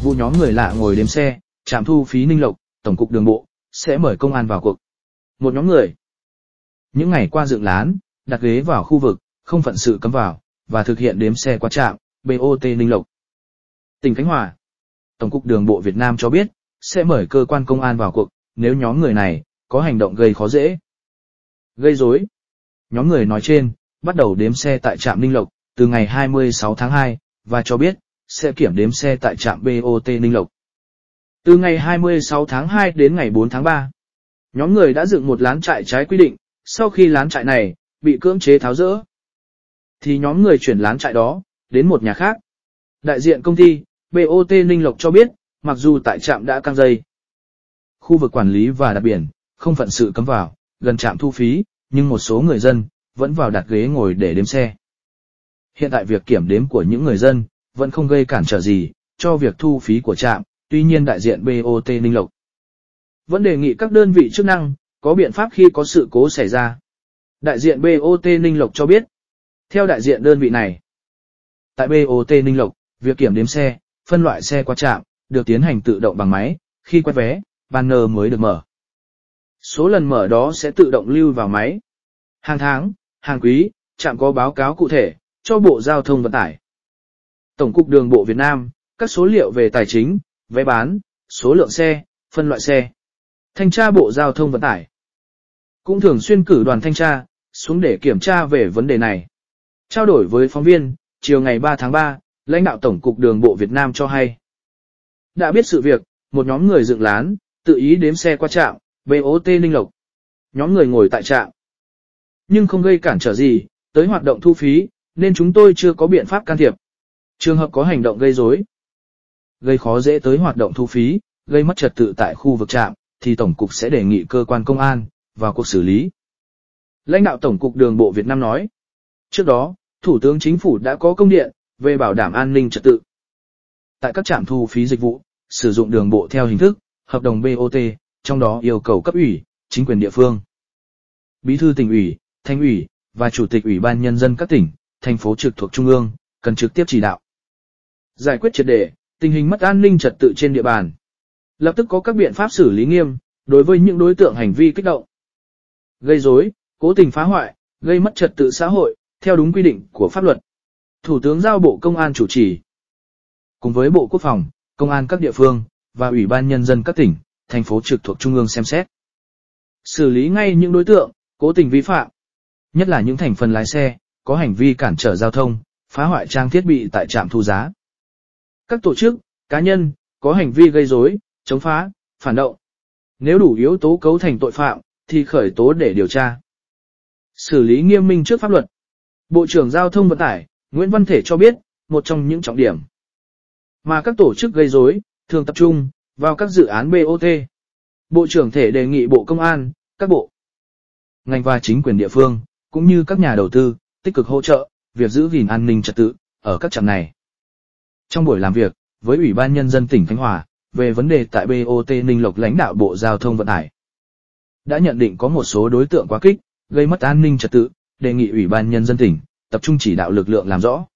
vụ nhóm người lạ ngồi đếm xe, trạm thu phí Ninh Lộc, Tổng cục Đường bộ sẽ mời công an vào cuộc. Một nhóm người những ngày qua dựng lán, đặt ghế vào khu vực không phận sự cấm vào và thực hiện đếm xe qua trạm BOT Ninh Lộc. Tỉnh Khánh Hòa, Tổng cục Đường bộ Việt Nam cho biết sẽ mời cơ quan công an vào cuộc nếu nhóm người này có hành động gây khó dễ, gây rối. Nhóm người nói trên bắt đầu đếm xe tại trạm Ninh Lộc từ ngày 26 tháng 2 và cho biết sẽ kiểm đếm xe tại trạm BOT Ninh Lộc. Từ ngày 26 tháng 2 đến ngày 4 tháng 3, nhóm người đã dựng một lán trại trái quy định. Sau khi lán trại này bị cưỡng chế tháo dỡ, thì nhóm người chuyển lán trại đó đến một nhà khác. Đại diện công ty BOT Ninh Lộc cho biết, mặc dù tại trạm đã căng dây, khu vực quản lý và đặt biển không phận sự cấm vào gần trạm thu phí, nhưng một số người dân vẫn vào đặt ghế ngồi để đếm xe. Hiện tại việc kiểm đếm của những người dân vẫn không gây cản trở gì cho việc thu phí của trạm. Tuy nhiên đại diện BOT Ninh Lộc vẫn đề nghị các đơn vị chức năng có biện pháp khi có sự cố xảy ra. Đại diện BOT Ninh Lộc cho biết, theo đại diện đơn vị này, tại BOT Ninh Lộc, việc kiểm đếm xe, phân loại xe qua trạm được tiến hành tự động bằng máy. Khi quét vé, banner mới được mở. Số lần mở đó sẽ tự động lưu vào máy. Hàng tháng, hàng quý, trạm có báo cáo cụ thể cho Bộ Giao thông Vận tải, Tổng cục Đường bộ Việt Nam các số liệu về tài chính, vé bán, số lượng xe, phân loại xe. Thanh tra Bộ Giao thông Vận tải cũng thường xuyên cử đoàn thanh tra xuống để kiểm tra về vấn đề này. Trao đổi với phóng viên, chiều ngày 3 tháng 3, lãnh đạo Tổng cục Đường bộ Việt Nam cho hay, đã biết sự việc, một nhóm người dựng lán, tự ý đếm xe qua trạm BOT Ninh Lộc. Nhóm người ngồi tại trạm, nhưng không gây cản trở gì tới hoạt động thu phí, nên chúng tôi chưa có biện pháp can thiệp. Trường hợp có hành động gây rối, gây khó dễ tới hoạt động thu phí, gây mất trật tự tại khu vực trạm, thì Tổng cục sẽ đề nghị cơ quan công an vào cuộc xử lý. Lãnh đạo Tổng cục Đường bộ Việt Nam nói, trước đó, Thủ tướng Chính phủ đã có công điện về bảo đảm an ninh trật tự tại các trạm thu phí dịch vụ sử dụng đường bộ theo hình thức hợp đồng BOT, trong đó yêu cầu cấp ủy, chính quyền địa phương, bí thư tỉnh ủy, thành ủy và chủ tịch ủy ban nhân dân các tỉnh, thành phố trực thuộc trung ương cần trực tiếp chỉ đạo giải quyết triệt để tình hình mất an ninh trật tự trên địa bàn, lập tức có các biện pháp xử lý nghiêm đối với những đối tượng hành vi kích động, gây rối, cố tình phá hoại, gây mất trật tự xã hội theo đúng quy định của pháp luật. Thủ tướng giao Bộ Công an chủ trì, cùng với Bộ Quốc phòng, Công an các địa phương và Ủy ban nhân dân các tỉnh, thành phố trực thuộc trung ương xem xét, xử lý ngay những đối tượng cố tình vi phạm, nhất là những thành phần lái xe có hành vi cản trở giao thông, phá hoại trang thiết bị tại trạm thu giá. Các tổ chức, cá nhân có hành vi gây rối, chống phá, phản động, nếu đủ yếu tố cấu thành tội phạm thì khởi tố để điều tra, xử lý nghiêm minh trước pháp luật. Bộ trưởng Giao thông Vận tải Nguyễn Văn Thể cho biết, một trong những trọng điểm mà các tổ chức gây rối thường tập trung vào các dự án BOT. Bộ trưởng Thể đề nghị Bộ Công an, các bộ, ngành và chính quyền địa phương, cũng như các nhà đầu tư, tích cực hỗ trợ việc giữ gìn an ninh trật tự ở các trạm này. Trong buổi làm việc với Ủy ban Nhân dân tỉnh Khánh Hòa về vấn đề tại BOT Ninh Lộc, lãnh đạo Bộ Giao thông Vận tải đã nhận định có một số đối tượng quá kích, gây mất an ninh trật tự, đề nghị Ủy ban Nhân dân tỉnh tập trung chỉ đạo lực lượng làm rõ,